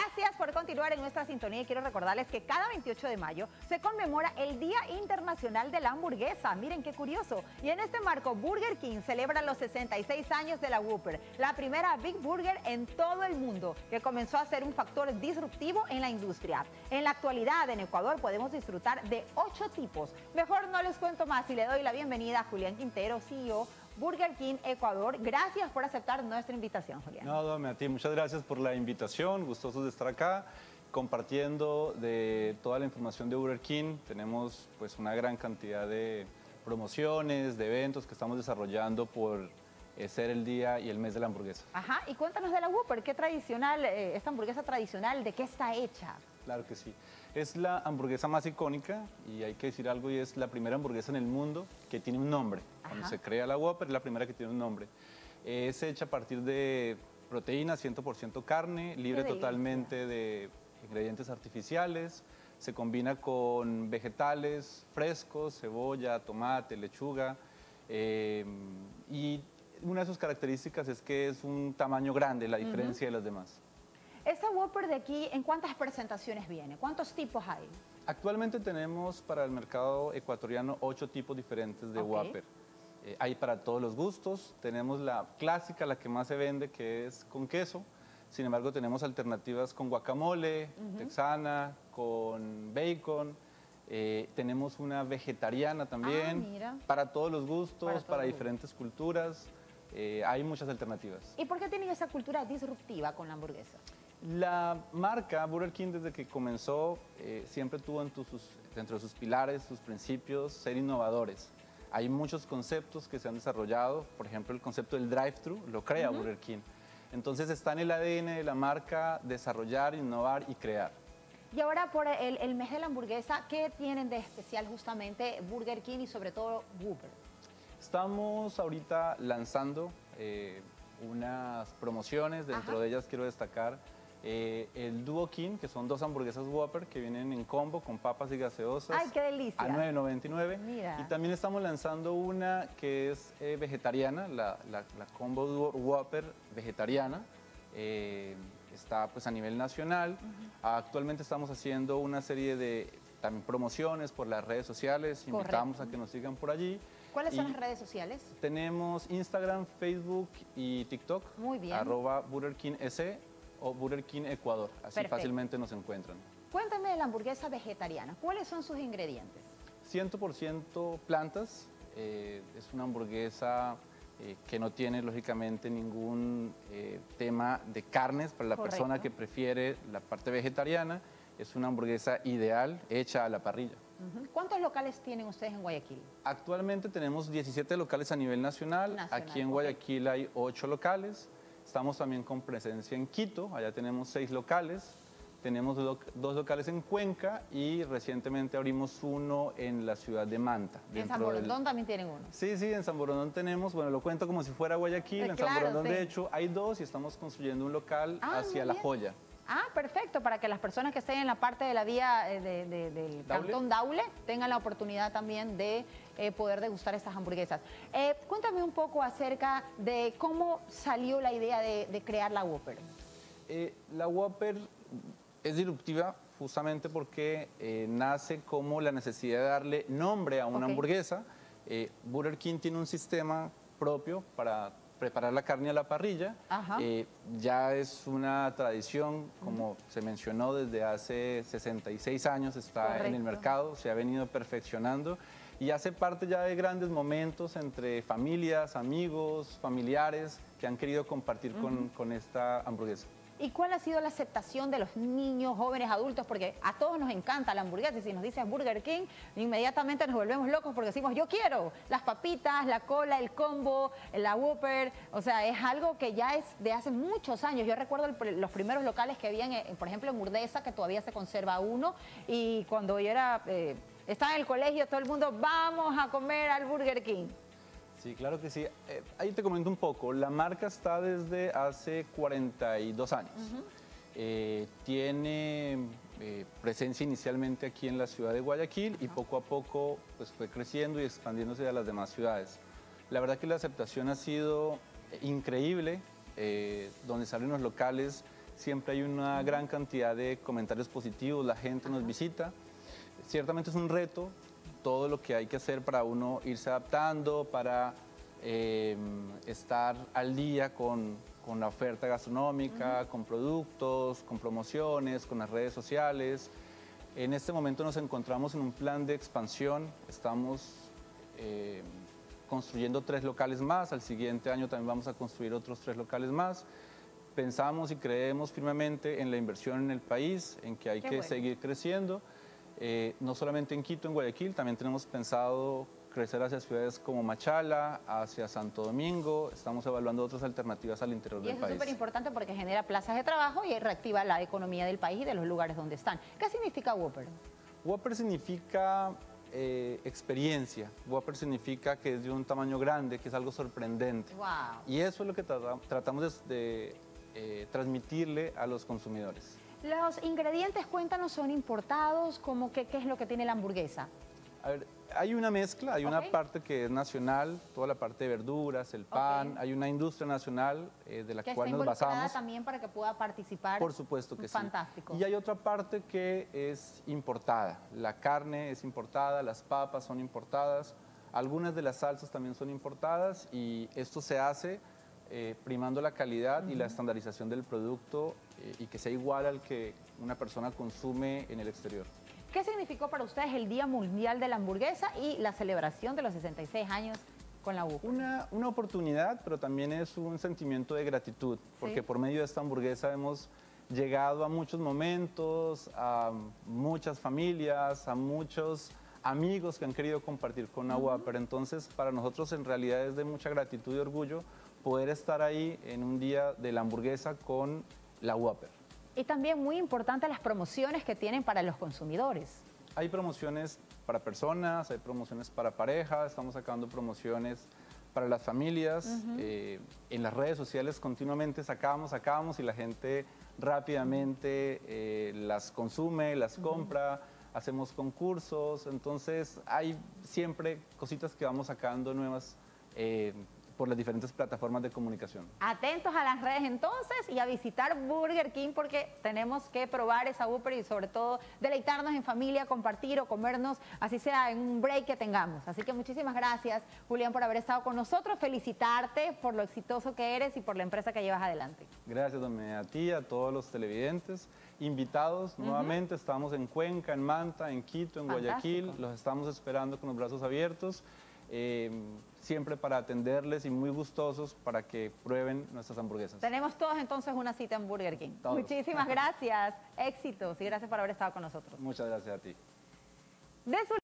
Gracias por continuar en nuestra sintonía y quiero recordarles que cada 28 de mayo se conmemora el Día Internacional de la Hamburguesa. Miren qué curioso. Y en este marco, Burger King celebra los 66 años de la Whopper, la primera Big Burger en todo el mundo, que comenzó a ser un factor disruptivo en la industria. En la actualidad, en Ecuador podemos disfrutar de 8 tipos. Mejor no les cuento más y le doy la bienvenida a Julián Quintero, CEO Burger King Ecuador. Gracias por aceptar nuestra invitación, Julián. No, dame a ti. Muchas gracias por la invitación. Gustosos de estar acá compartiendo de toda la información de Burger King. Tenemos pues una gran cantidad de promociones, de eventos que estamos desarrollando por ser el día y el mes de la hamburguesa. Ajá, y cuéntanos de la Whopper, ¿qué tradicional, esta hamburguesa tradicional, de qué está hecha? Claro que sí. Es la hamburguesa más icónica y hay que decir algo, y es la primera hamburguesa en el mundo que tiene un nombre. Ajá. Cuando se crea la Whopper es la primera que tiene un nombre. Es hecha a partir de proteína, 100% carne, libre totalmente de ingredientes artificiales. Se combina con vegetales frescos, cebolla, tomate, lechuga. Y una de sus características es que es un tamaño grande, la diferencia de las demás. Esta Whopper de aquí, ¿en cuántas presentaciones viene? ¿Cuántos tipos hay? Actualmente tenemos para el mercado ecuatoriano 8 tipos diferentes de Whopper. Hay para todos los gustos. Tenemos la clásica, la que más se vende, que es con queso. Sin embargo, tenemos alternativas con guacamole, texana, con bacon. Tenemos una vegetariana también, para todos los gustos, para diferentes culturas. Hay muchas alternativas. ¿Y por qué tienen esa cultura disruptiva con la hamburguesa? La marca Burger King, desde que comenzó, siempre tuvo dentro de sus pilares, sus principios, ser innovadores. Hay muchos conceptos que se han desarrollado. Por ejemplo, el concepto del drive-thru lo crea Burger King. Entonces está en el ADN de la marca desarrollar, innovar y crear. Y ahora por el mes de la hamburguesa, ¿qué tienen de especial justamente Burger King y sobre todo Whopper? Estamos ahorita lanzando unas promociones. Dentro de ellas quiero destacar el Duo King, que son 2 hamburguesas Whopper que vienen en combo con papas y gaseosas. ¡Ay, qué delicia! A $9.99. Mira. Y también estamos lanzando una que es vegetariana, la combo Duo Whopper vegetariana. Está pues a nivel nacional. Actualmente estamos haciendo una serie de también promociones por las redes sociales. Invitamos a que nos sigan por allí. ¿Cuáles son las redes sociales? Tenemos Instagram, Facebook y TikTok. Muy bien. @BurgerKingS o Burger King Ecuador. Así fácilmente nos encuentran. Cuéntame de la hamburguesa vegetariana. ¿Cuáles son sus ingredientes? 100% plantas. Es una hamburguesa que no tiene, lógicamente, ningún tema de carnes para la persona que prefiere la parte vegetariana. Es una hamburguesa ideal, hecha a la parrilla. ¿Cuántos locales tienen ustedes en Guayaquil? Actualmente tenemos 17 locales a nivel nacional. Aquí en Guayaquil hay 8 locales. Estamos también con presencia en Quito. Allá tenemos 6 locales. Tenemos 2 locales en Cuenca y recientemente abrimos uno en la ciudad de Manta. ¿En San Borondón también tienen uno? Sí, en San Borondón tenemos, bueno, lo cuento como si fuera Guayaquil. En San Borondón, de hecho, hay 2 y estamos construyendo un local hacia La Joya. Ah, perfecto, para que las personas que estén en la parte de la vía del Cantón Daule tengan la oportunidad también de poder degustar estas hamburguesas. Cuéntame un poco acerca de cómo salió la idea de crear la Whopper. La Whopper es disruptiva justamente porque nace como la necesidad de darle nombre a una hamburguesa. Burger King tiene un sistema propio para preparar la carne a la parrilla. Ya es una tradición, como se mencionó, desde hace 66 años está en el mercado, se ha venido perfeccionando y hace parte ya de grandes momentos entre familias, amigos, familiares que han querido compartir con esta hamburguesa. ¿Y cuál ha sido la aceptación de los niños, jóvenes, adultos? Porque a todos nos encanta la hamburguesa y si nos dices Burger King, inmediatamente nos volvemos locos porque decimos, yo quiero las papitas, la cola, el combo, la Whopper. O sea, es algo que ya es de hace muchos años. Yo recuerdo los primeros locales que habían, por ejemplo, en Urdesa, que todavía se conserva uno, y cuando yo estaba en el colegio, todo el mundo, vamos a comer al Burger King. Sí, claro que sí. Ahí te comento un poco. La marca está desde hace 42 años. Tiene presencia inicialmente aquí en la ciudad de Guayaquil y poco a poco pues, fue creciendo y expandiéndose a las demás ciudades. La verdad que la aceptación ha sido increíble. Donde salen los locales siempre hay una gran cantidad de comentarios positivos, la gente nos visita. Ciertamente es un reto todo lo que hay que hacer para uno irse adaptando, para estar al día con la oferta gastronómica, con productos, con promociones, con las redes sociales. En este momento nos encontramos en un plan de expansión, estamos construyendo 3 locales más, al siguiente año también vamos a construir otros 3 locales más. Pensamos y creemos firmemente en la inversión en el país, en que hay que seguir creciendo, no solamente en Quito, en Guayaquil, también tenemos pensado crecer hacia ciudades como Machala, hacia Santo Domingo, estamos evaluando otras alternativas al interior del país. Y eso es súper importante porque genera plazas de trabajo y reactiva la economía del país y de los lugares donde están. ¿Qué significa Whopper? Whopper significa experiencia. Whopper significa que es de un tamaño grande, que es algo sorprendente. Wow. Y eso es lo que tratamos de transmitirle a los consumidores. Los ingredientes, cuéntanos, son importados, ¿cómo qué es lo que tiene la hamburguesa? A ver, hay una mezcla, hay una parte que es nacional, toda la parte de verduras, el pan, hay una industria nacional de la cual nos basamos. También para que pueda participar. Por supuesto que sí. Fantástico. Y hay otra parte que es importada. La carne es importada, las papas son importadas, algunas de las salsas también son importadas y esto se hace primando la calidad y la estandarización del producto y que sea igual al que una persona consume en el exterior. ¿Qué significó para ustedes el Día Mundial de la Hamburguesa y la celebración de los 66 años con la Whopper? Una oportunidad, pero también es un sentimiento de gratitud, porque por medio de esta hamburguesa hemos llegado a muchos momentos, a muchas familias, a muchos amigos que han querido compartir con la Whopper. Entonces, para nosotros en realidad es de mucha gratitud y orgullo poder estar ahí en un día de la hamburguesa con la Whopper. Y también muy importante las promociones que tienen para los consumidores. Hay promociones para personas, hay promociones para parejas, estamos sacando promociones para las familias. En las redes sociales continuamente sacamos y la gente rápidamente las consume, las compra, hacemos concursos. Entonces hay siempre cositas que vamos sacando nuevas por las diferentes plataformas de comunicación. Atentos a las redes entonces y a visitar Burger King porque tenemos que probar esa Whopper y sobre todo deleitarnos en familia, compartir o comernos, así sea en un break que tengamos. Así que muchísimas gracias, Julián, por haber estado con nosotros. Felicitarte por lo exitoso que eres y por la empresa que llevas adelante. Gracias, a ti, a todos los televidentes. Invitados nuevamente, estamos en Cuenca, en Manta, en Quito, en Guayaquil. Los estamos esperando con los brazos abiertos. Siempre para atenderles y muy gustosos para que prueben nuestras hamburguesas. Tenemos todos entonces una cita en Burger King. Todos. Muchísimas gracias, éxitos y gracias por haber estado con nosotros. Muchas gracias a ti.